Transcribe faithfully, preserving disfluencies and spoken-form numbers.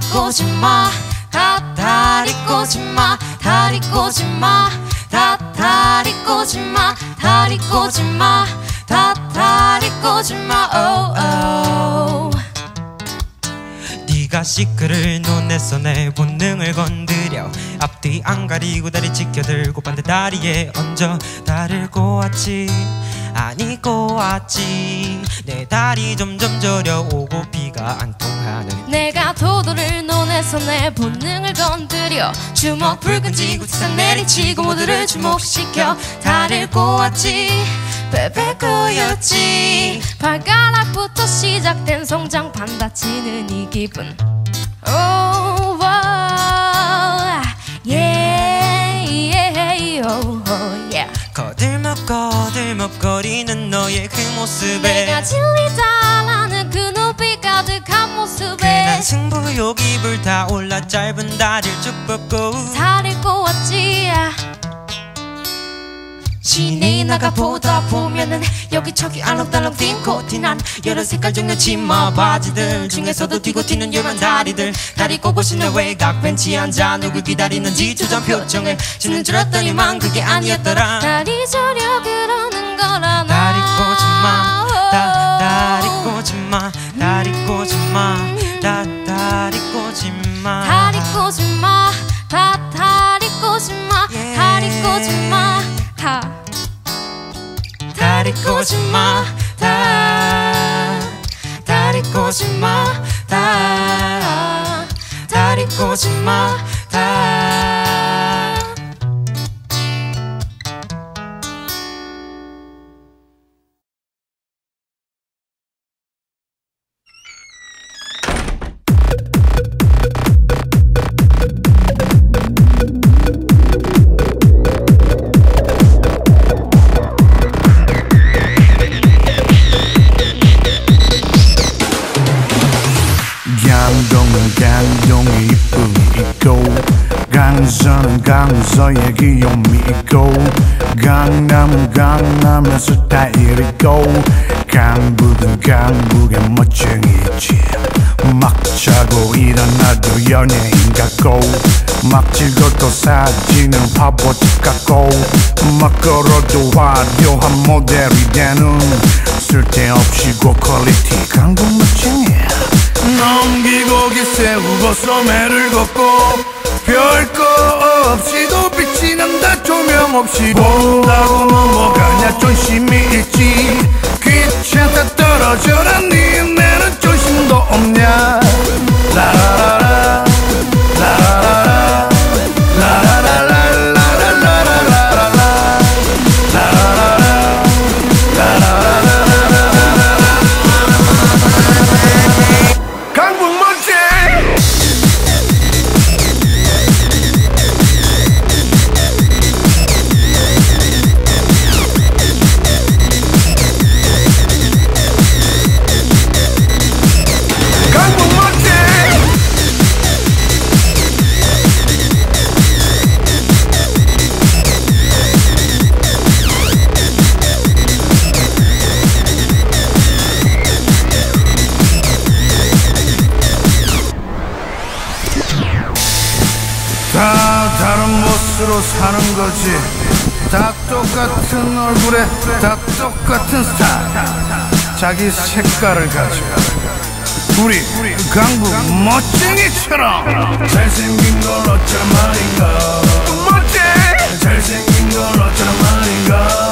꼬집마 다 다리 꼬집마 다리 꼬집마 다 다리 꼬집마 다리 꼬집마 다 다리 꼬집마 오오 네가 시크를 논했어 내 본능을 건드려 앞뒤 안 가리고 다리 지켜들고 반대 다리에 얹어 다리를 꼬았지 아니 꼬았지 내 다리 점점 저려오고 비가 안 통하는 내가 도도를 논해서 내 본능을 건드려 주먹 붉은 지구 세상 내리치고 모두를 주목시켜 다리를 꼬았지 베베 꼬였지 발가락부터 시작된 성장 반다치는 이 기분 Oh, wow, yeah, yeah, oh, oh, yeah. 거들먹 거들먹거리는 너의 그 모습에 내가 질리다라는 그 눈빛 가득한 모습에 괜한 승부욕이 불타올라 짧은 다리를 쭉 뻗고 다리를 꼬았지 신이 나가 보다 보면은 여기저기 알록달록 뛴 코티 난 여러 색깔 종류 치마 바지들 중에서도 뛰고 튀는 요란 다리들 다리 꼬고 신는 외곽 벤치에 앉아 누굴 기다리는지 초조한 표정을 짓는 줄 알았더니만 그게 아니었더라 다리 저려 그러는 거라 다리 꼬집마 다 다리 꼬집마 다리 꼬집마 다 다리 꼬집마 다리 꼬집마 다 다리 꼬집마 다리 꼬집마 다 다리 꼬집마 다 다리 꼬집마 다 다리 꼬집마 다 강동은 강동의 이쁨이 있고 강서는 강서의 귀여움이 있고 강남은 강남의 스타일이 있고 강북은 강북의 멋쟁이 있지 막 자고 일어나도 연예인 같고 막 찍어도 사진은 파보집 같고 막 걸어도 화려한 모델이 되는 쓸데없이 고퀄리티 강북 멋쟁이 넘기고기 세우고 소매를 걷고 별거 없이도 빛이 난다 조명 없이 본다고 넘어가냐 존심이 있지 귀찮다 떨어져라 니네는 조심도 없냐 라라라라 라라라라 다 다른 모습으로 사는 거지 다 똑같은 얼굴에 다 똑같은 스타일 자기 색깔을 가지고 우리 강북 멋쟁이처럼 잘생긴 걸 어쩌란 말인가 멋쟁이 잘생긴 걸 어쩌란 말인가